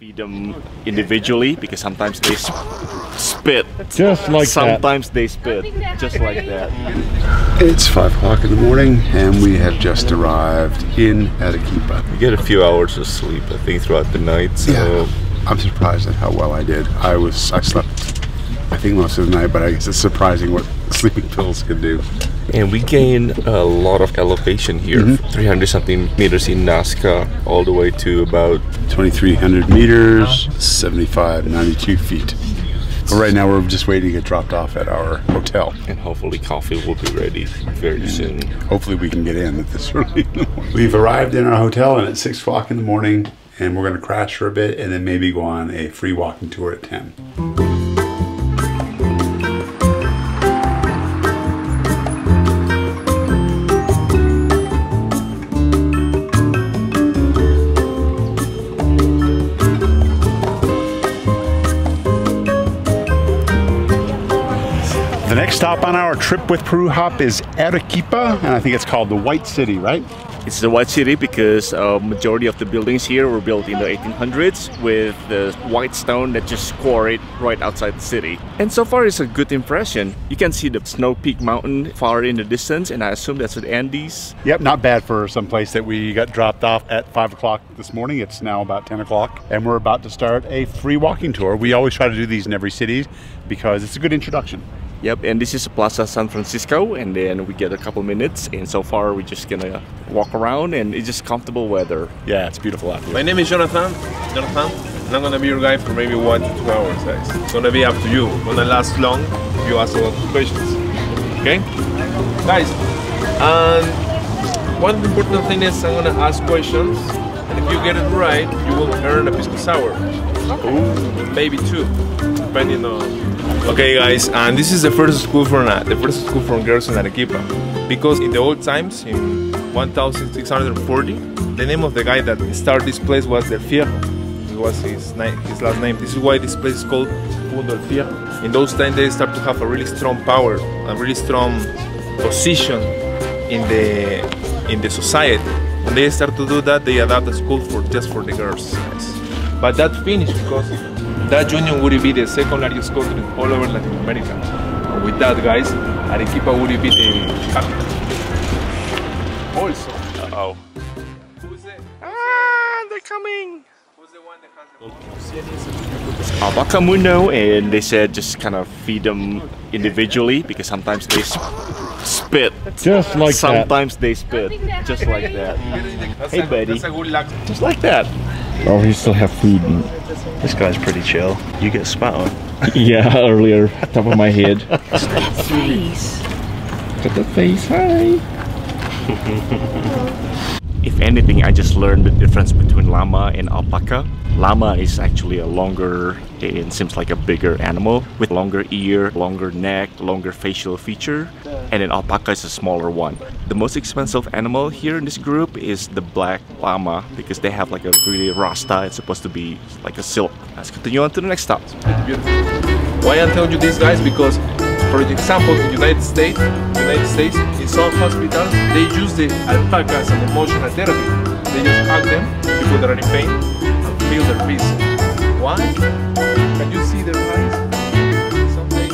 feed them individually because sometimes they spit. Just like sometimes they spit. Just like that. It's 5 o'clock in the morning and we have just arrived in Arequipa. We get a few hours of sleep, I think, throughout the night. So yeah, I'm surprised at how well I did. I slept, I think, most of the night, but I guess it's surprising what sleeping pills can do. And we gain a lot of elevation here, 300 something meters in Nasca, all the way to about 2,300 meters, 92 feet. But right now we're just waiting to get dropped off at our hotel. And hopefully coffee will be ready very soon. Hopefully we can get in at this early. We've arrived in our hotel and it's 6 o'clock in the morning, and we're going to crash for a bit and then maybe go on a free walking tour at 10. The next stop on our trip with Peru Hop is Arequipa, and I think it's called the White City, right? It's the White City because majority of the buildings here were built in the 1800s with the white stone that just quarried right outside the city. And so far it's a good impression. You can see the Snow Peak Mountain far in the distance, and I assume that's the Andes. Yep, not bad for some place that we got dropped off at 5 o'clock this morning. It's now about 10 o'clock and we're about to start a free walking tour. We always try to do these in every city because it's a good introduction. Yep, and this is Plaza San Francisco, and then we get a couple minutes, and so far we're just gonna walk around, and it's just comfortable weather. Yeah, it's beautiful out here. My name is Jonathan, and I'm gonna be your guide for maybe 1 to 2 hours, guys. It's gonna be up to you. It's gonna last long if you ask a lot of questions. Okay? Guys, and one important thing is I'm gonna ask questions, and if you get it right, you will earn a pisco sour. Ooh, maybe 2, depending on. Okay, guys, and this is the first school for girls in Arequipa, because in the old times, in 1640, the name of the guy that started this place was Del Fierro. It was his last name. This is why this place is called Punto del Fierro. In those times, they start to have a really strong power, a really strong position in the society. When they start to do that, they adapt a school just for the girls, guys. But that finished because that union would be the second largest country all over Latin America. And with that, guys, Arequipa would be the capital. Also, They're coming! Who's the one that has the Alpaca Mundo, and they said just kind of feed them individually because sometimes they spit. Just like sometimes they spit. Just like that. Hey buddy. That's a good luck. Just like that. Oh, we still have food. This guy's pretty chill. You get spat on. Yeah, earlier, top of my head. Face. Look at the face, hi. If anything, I just learned the difference between llama and alpaca. Llama is actually a longer, it seems like a bigger animal with longer ear, longer neck, longer facial feature, and then alpaca is a smaller one. The most expensive animal here in this group is the black llama because they have like a really rasta. It's supposed to be like a silk. Let's continue on to the next stop. Beautiful. Why I'm telling you this, guys? Because, for example, in the United States, in some hospitals, they use the alpaca as an emotional therapy. They just hug them, people that are in pain, and feel their peace. Why? Can you see their eyes? Something.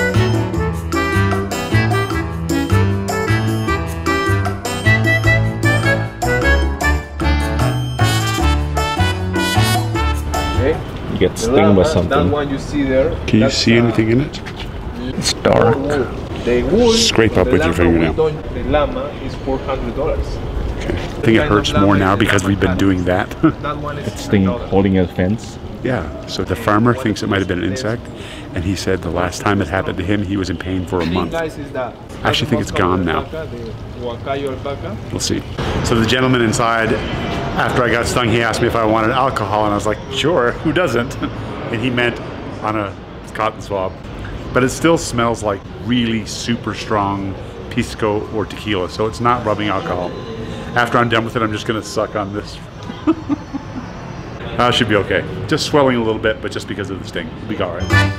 Okay. You get stung by something. That one you see there. Can you see anything in it? It's dark. The wool, Scrape up with your fingernail. The llama is $400. Okay. I think it hurts more now because we've been doing that. That one is It's thing holding a fence. Yeah, so the farmer thinks it might have been an insect, and he said the last time it happened to him, he was in pain for a month. I actually think it's gone now. We'll see. So the gentleman inside, after I got stung, he asked me if I wanted alcohol, and I was like, sure, who doesn't? And he meant on a cotton swab. But it still smells like really super strong pisco or tequila, so it's not rubbing alcohol. After I'm done with it, I'm just gonna suck on this. Should be okay. Just swelling a little bit, but just because of the sting. We'll be all right.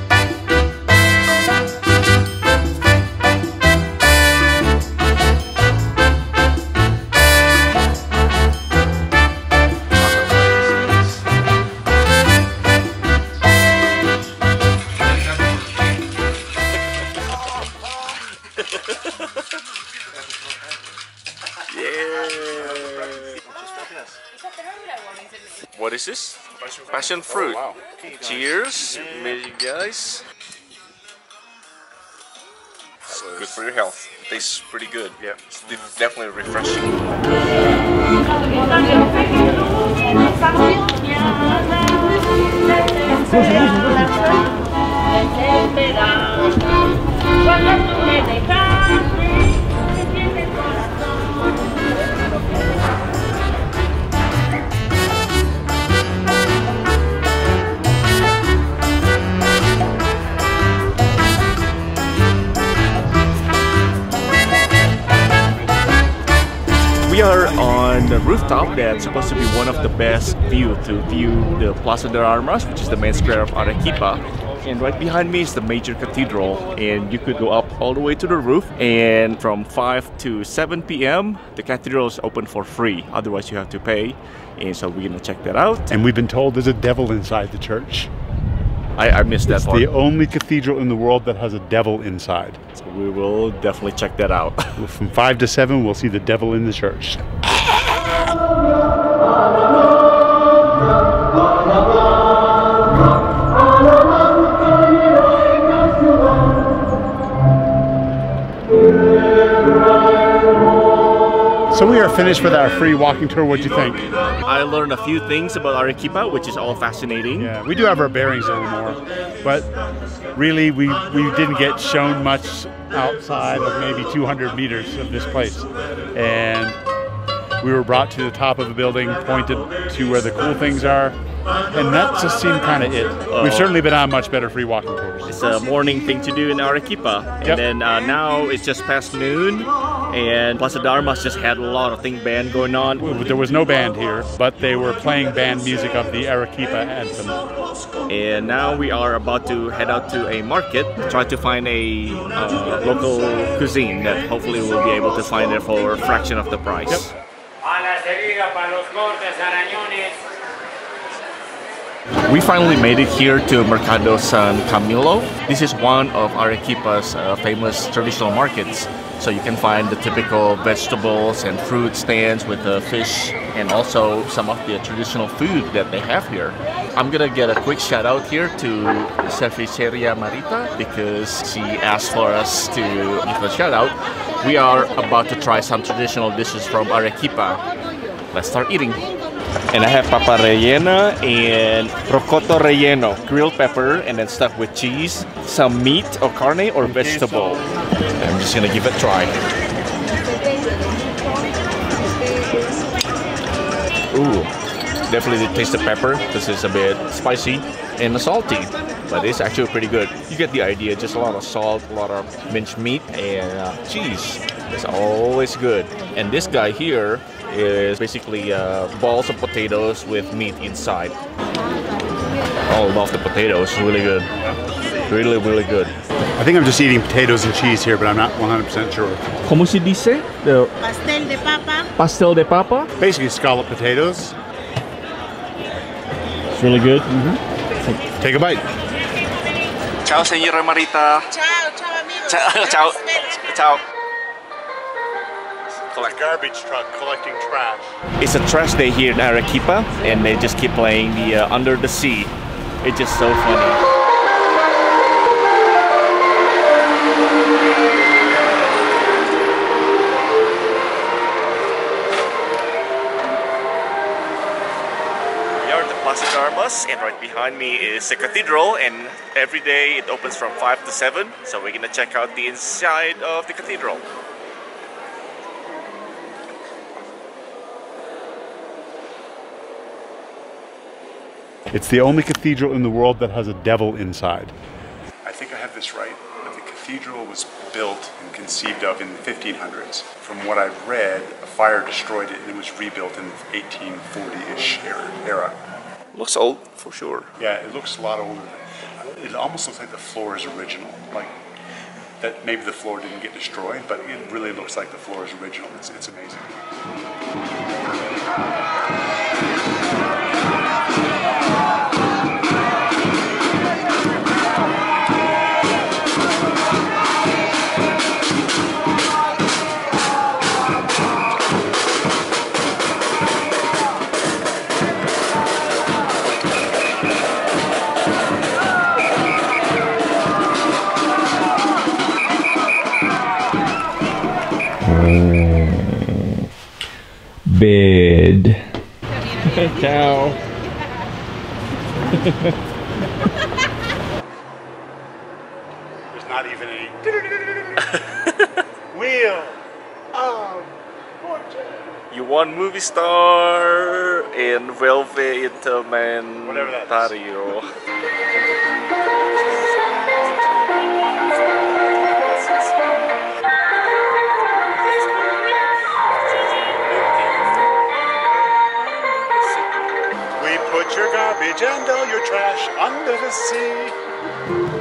is this? Passion fruit. Oh, wow. Cheers, you guys. Good for your health. It tastes pretty good. Yeah. It's definitely refreshing. We are on the rooftop that's supposed to be one of the best view to view the Plaza de Armas, which is the main square of Arequipa. And right behind me is the major cathedral, and you could go up all the way to the roof, and from 5 to 7 p.m. the cathedral is open for free, otherwise you have to pay. And so we're gonna check that out. And we've been told there's a devil inside the church. I missed that part. It's the only cathedral in the world that has a devil inside. So we will definitely check that out. From 5 to 7, we'll see the devil in the church. So we are finished with our free walking tour. What'd you think? I learned a few things about Arequipa, which is all fascinating. Yeah, we do have our bearings anymore, but really we didn't get shown much outside of maybe 200 meters of this place. And we were brought to the top of the building, pointed to where the cool things are, and that just seemed kind of it. We've certainly been on much better free walking tours. It's a morning thing to do in Arequipa. And then now it's just past noon, and Plaza de Armas just had a lot of thing band going on. There was no band here, but they were playing band music of the Arequipa anthem. And now we are about to head out to a market, try to find a local cuisine that hopefully we'll be able to find it for a fraction of the price. We finally made it here to Mercado San Camilo. This is one of Arequipa's famous traditional markets. So you can find the typical vegetables and fruit stands with fish, and also some of the traditional food that they have here. I'm gonna get a quick shout out here to Cerveceria Marita because she asked for us to give a shout out. We are about to try some traditional dishes from Arequipa. Let's start eating. And I have papa rellena and rocoto relleno, grilled pepper, and then stuffed with cheese, some meat or carne or vegetable. I'm just gonna give it a try. Ooh, definitely taste the pepper. This is a bit spicy and salty, but it's actually pretty good. You get the idea, just a lot of salt, a lot of minced meat, and cheese. It's always good. And this guy here is basically balls of potatoes with meat inside. Oh, I love the potatoes, really good. Really, really good. I think I'm just eating potatoes and cheese here, but I'm not 100% sure. ¿Cómo se dice? Pastel de papa. Pastel de papa? Basically scalloped potatoes. It's really good. Take a bite. Ciao, señora Marita. Ciao, ciao amigos. Ciao. Ciao. A garbage truck collecting trash. It's a trash day here in Arequipa, and they just keep playing the Under the Sea. It's just so funny. We are at the Plaza de Armas, and right behind me is the cathedral, and every day it opens from 5 to 7, so we're gonna check out the inside of the cathedral. It's the only cathedral in the world that has a devil inside. I think I have this right, but the cathedral was built and conceived of in the 1500s. From what I've read, a fire destroyed it and it was rebuilt in the 1840-ish era. Looks old, for sure. Yeah, it looks a lot older. It almost looks like the floor is original. Like that maybe the floor didn't get destroyed, but it really looks like the floor is original. It's amazing. bed. Ciao. There's not even a wheel of fortune. You want movie star in Velvet Whatever that is. Intermentario. We put your garbage and all your trash under the sea.